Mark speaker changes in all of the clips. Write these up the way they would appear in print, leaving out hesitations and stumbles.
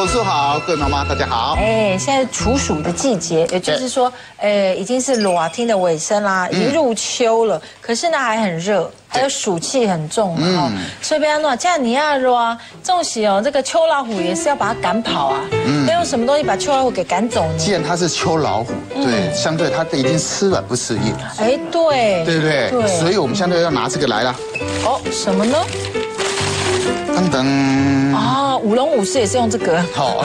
Speaker 1: 董事好，各位妈妈大家好。
Speaker 2: 现在处暑的季节，也就是说，已经是热天的尾声啦，已经入秋了。可是呢，还很热，还有暑气很重嘛。所以不要弄，这样你要热啊，重喜哦，这个秋老虎也是要把它赶跑啊。要用什么东西把秋老虎给赶走呢？
Speaker 1: 既然它是秋老虎，对，相对它一定吃软不吃硬。
Speaker 2: 对，
Speaker 1: 对不对？对。所以我们相对要拿这个来了。
Speaker 2: 什么呢？
Speaker 1: 等等。
Speaker 2: 舞龙舞狮也是用这个。
Speaker 1: 好。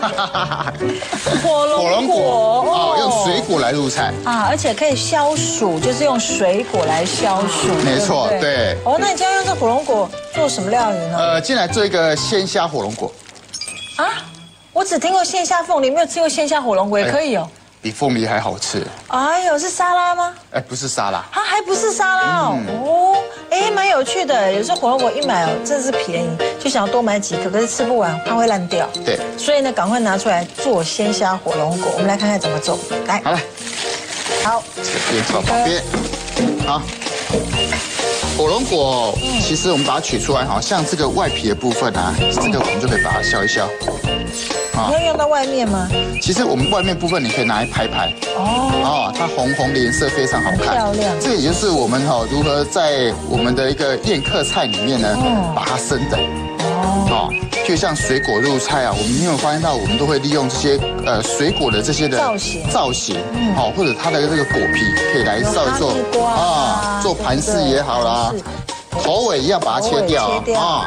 Speaker 2: 火龙果
Speaker 1: 用水果来入菜
Speaker 2: 而且可以消暑，就是用水果来消暑。
Speaker 1: 没错，对。
Speaker 2: 那你今天用这火龙果做什么料理呢？
Speaker 1: 进来做一个鲜虾火龙果。
Speaker 2: 我只听过鲜虾凤梨，没有吃过鲜虾火龙果，也可以哦。
Speaker 1: 比凤梨还好吃。
Speaker 2: 是沙拉吗？
Speaker 1: 不是沙拉。
Speaker 2: 还不是沙拉蛮有趣的。有时候火龙果一买真的是便宜，就想要多买几颗，可是吃不完，它会烂掉。
Speaker 1: 对。
Speaker 2: 所以呢，赶快拿出来做鲜虾火龙果。我们来看看怎么做。来。好。
Speaker 1: 这边放旁边。好。火龙果，其实我们把它取出来，像这个外皮的部分这个我们就可以把它削一削。
Speaker 2: 你要用到外面吗？
Speaker 1: 其实我们外面部分你可以拿来拍拍。它红红的颜色非常好看，
Speaker 2: 漂亮。
Speaker 1: 这也就是我们如何在我们的一个宴客菜里面呢，把它升等。就像水果入菜我们有没有发现到，我们都会利用这些水果的这些的造型，或者它的这个果皮可以来稍微做做盘饰也好啦，头尾一样把它切掉
Speaker 2: 好。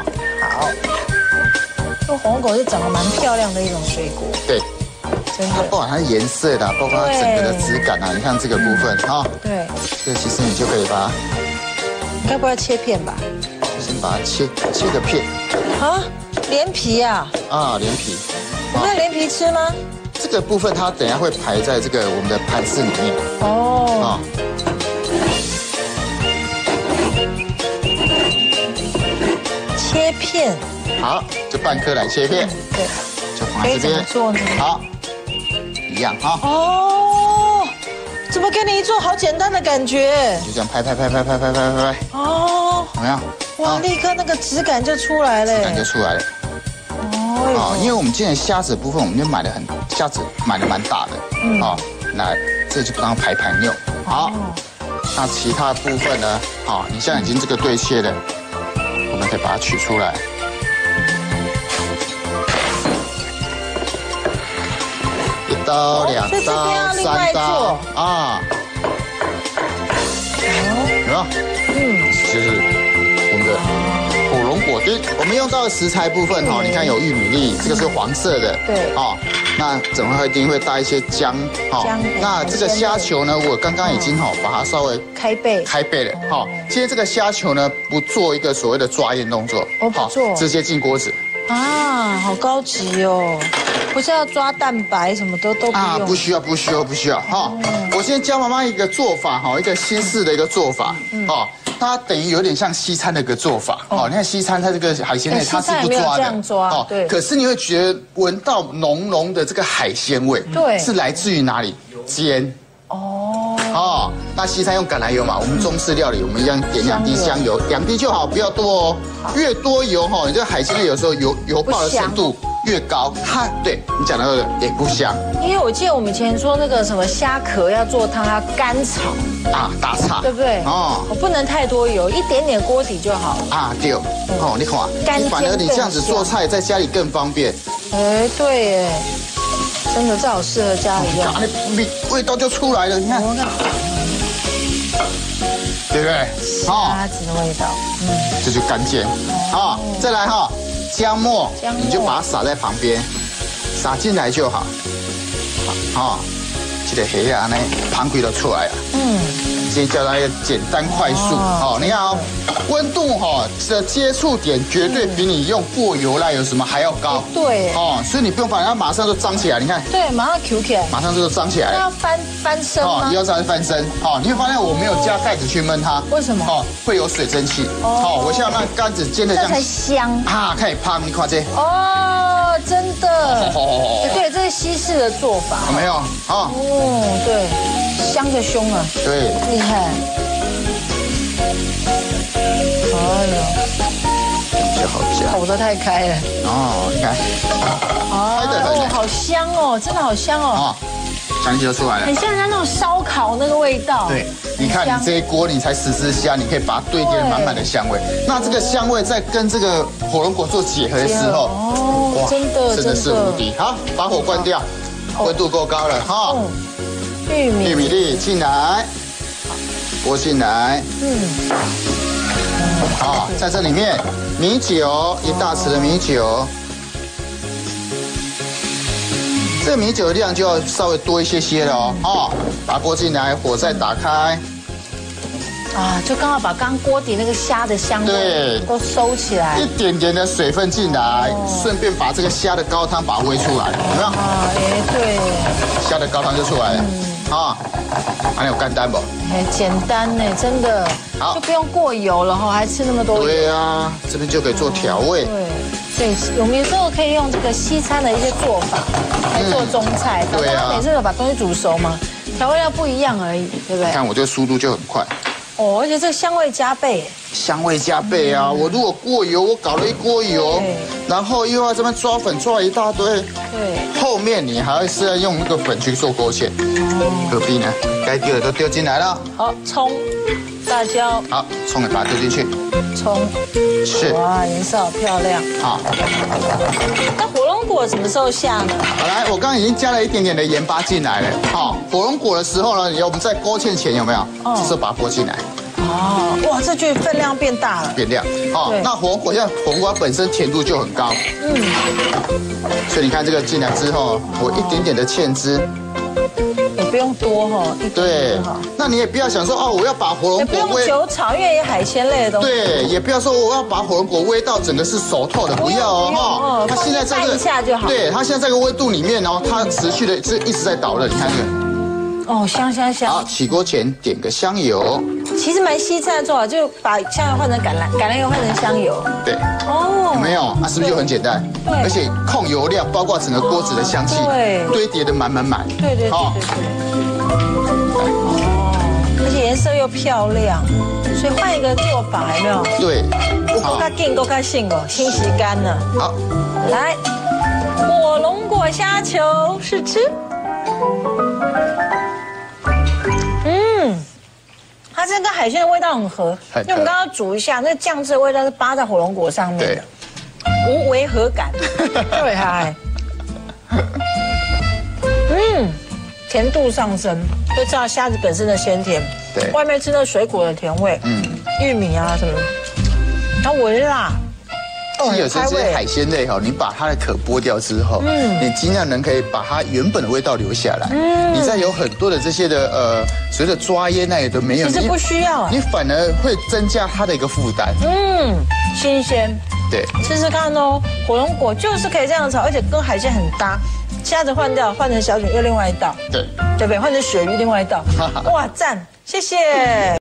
Speaker 2: 这火龙果是长得蛮漂亮的一种水果。
Speaker 1: 对，
Speaker 2: 真的。
Speaker 1: 包括它的颜色的，包括它整个的质感你看这个部分
Speaker 2: 对。
Speaker 1: 这个其实你就可以把它，
Speaker 2: 你该不会要切片吧？
Speaker 1: 先把它切个片。
Speaker 2: 连皮
Speaker 1: 连皮。
Speaker 2: 我们要连皮吃吗？
Speaker 1: 这个部分它等一下会排在这个我们的盘饰里面。
Speaker 2: 切片。
Speaker 1: 好，就半颗来切片。
Speaker 2: 对。
Speaker 1: 就放在这边。
Speaker 2: 怎么做呢？
Speaker 1: 好，一样
Speaker 2: 怎么跟你一做好简单的感觉？
Speaker 1: 就这样拍。有没有？
Speaker 2: 哇，立刻那个质感就出来了。
Speaker 1: 质感就出来了。因为我们今天虾子的部分，我们就虾子买的蛮大的。那这就当排盘用。好，那其他部分呢？你现在已经这个对切了，我们可以把它取出来。1刀、2刀、3刀有没有？就是我们的火龙果丁。我们用到的食材部分你看有玉米粒，这个是黄色的。
Speaker 2: 对。
Speaker 1: 那整块一定会搭一些姜。那这个虾球呢，我刚刚已经把它稍微开背了。今天这个虾球呢，不做一个所谓的抓腌动作，
Speaker 2: 不做，
Speaker 1: 直接进锅子。
Speaker 2: 好高级哦！不是要抓蛋白，什么都不用。
Speaker 1: 不需要我先教妈妈一个做法一个新式的一个做法它等于有点像西餐的一个做法你看西餐它这个海鲜类它是不抓的
Speaker 2: 对。
Speaker 1: 可是你会觉得闻到浓浓的这个海鲜味，
Speaker 2: 对，
Speaker 1: 是来自于哪里？煎。那西餐用橄榄油嘛，我们中式料理我们一样点2滴香油，2滴就好，不要多越多油你这个海鲜类有时候油爆的程度越高，它对你讲的也不香。
Speaker 2: 因为我记得我们以前说那个什么虾壳要做汤要干炒
Speaker 1: 打叉，
Speaker 2: 对不对？不能太多油，一点点锅底就好了。
Speaker 1: 对。你看，反而你这样子做菜在家里更方便。
Speaker 2: 对耶。真的，这好适合家里用。
Speaker 1: 味道就出来了，你看，对不对？
Speaker 2: 虾子的味道，
Speaker 1: 这就干煎。再来姜末，你就把它撒在旁边，撒进来就好。这个黑呢，旁边都出来了。先叫它一个简单快速。你看温度的接触点绝对比你用过油来有什么还要高。
Speaker 2: 对。
Speaker 1: 所以你不用把它马上就张起来，你看。
Speaker 2: 对，马上 Q 起来。
Speaker 1: 马上就张起来。
Speaker 2: 那要翻身吗？
Speaker 1: 要再翻身。你会发现我没有加盖子去焖它。
Speaker 2: 为什么？
Speaker 1: 会有水蒸气。我现在让杆子煎的这样。
Speaker 2: 才香。
Speaker 1: 开始胖，你看这。
Speaker 2: 真的。对，这是西式的做法。
Speaker 1: 有没有？
Speaker 2: 对，香的凶啊。
Speaker 1: 对。
Speaker 2: 厉害。
Speaker 1: 比较好加。
Speaker 2: 口都太开了。
Speaker 1: 哦，你看，开得很，
Speaker 2: 好香哦，真的好香哦。
Speaker 1: 香气就出来了，
Speaker 2: 很像人家那种烧烤那个味道。
Speaker 1: 对，你看你这一锅你才10只虾，你可以把它堆叠满满的香味。那这个香味在跟这个火龙果做结合的时候，
Speaker 2: 哇，真的
Speaker 1: 是无敌。好，把火关掉，温度够高了哈。玉米粒进来，拨进来。好，在这里面米酒1大匙的米酒。这个米酒的量就要稍微多一些了哦，把它拨进来，火再打开，
Speaker 2: 就刚好把刚锅底那个虾的香味都收起来，
Speaker 1: 一点点的水分进来，顺便把这个虾的高汤把它煨出来，有没有？
Speaker 2: 对，
Speaker 1: 虾的高汤就出来了，还有干单不？
Speaker 2: 简单呢，真的，就不用过油了哈，还吃那么多油。
Speaker 1: 对啊，这边就可以做调味。
Speaker 2: 对，我们有时候可以用这个西餐的一些做法来做中菜，对啊，每次都把东西煮熟嘛，调味料不一样而已，对不对？
Speaker 1: 看我这个速度就很快。
Speaker 2: 而且这个香味加倍。
Speaker 1: 香味加倍啊！我如果过油，我搞了一锅油，然后又要这边抓粉抓了一大堆，对，后面你还是要用那个粉去做勾芡，何必呢？该丢的都丢进来了。
Speaker 2: 好，葱、辣椒，
Speaker 1: 好，葱也把它丢进去。
Speaker 2: 葱是，哇，颜色好漂亮。好，那火龙果什么时候下呢？
Speaker 1: 好，来，我刚刚已经加了一点点的盐巴进来了。好，火龙果的时候呢，我们在勾芡前有没有？这时候把它拨进来。
Speaker 2: 哇，这就分量变大了。
Speaker 1: 变量，那火龙果像火龙果本身甜度就很高，所以你看这个进来之后，我一点点的芡汁。
Speaker 2: 也不用多哈，
Speaker 1: 对，那你也不要想说我要把火龙果
Speaker 2: 不用久炒，因为有海鲜类的东西。
Speaker 1: 对，也不要说我要把火龙果煨到整个是熟透的，不要哦。它现在在
Speaker 2: 一下就好。
Speaker 1: 对，它现在这个温度里面它持续的一直在导热，你看这个。
Speaker 2: 香。
Speaker 1: 好，起锅前点个香油。
Speaker 2: 其实蛮西餐的做法，就把香油换成橄榄油换成香油。
Speaker 1: 对。有没有？是不是就很简单？对。而且控油量，包括整个锅子的香气，堆叠的满。
Speaker 2: 对。而且颜色又漂亮，所以换一个做法，有没有？
Speaker 1: 对。
Speaker 2: 够较劲，够较性哦，新时干了。
Speaker 1: 好，
Speaker 2: 来，火龙果虾球试吃。它这跟海鲜的味道很合，因为我们刚刚煮一下，那个酱汁的味道是扒在火龙果上面的，无违和感，对嗨，甜度上升，就知道虾子本身的鲜甜，对，外面吃那水果的甜味，玉米啊什么，它微辣。
Speaker 1: 其实有时候这些海鲜类你把它的壳剥掉之后，你尽量可以把它原本的味道留下来。你再有很多的这些的随着抓腌那也都没有，
Speaker 2: 其实不需要，
Speaker 1: 你反而会增加它的一个负担。
Speaker 2: 新鲜，
Speaker 1: 对，
Speaker 2: 试试看哦。火龙果就是可以这样炒，而且跟海鲜很搭。虾子换掉，换成小卷又另外一道，对不对？换成鳕鱼另外一道，哇，赞，谢谢。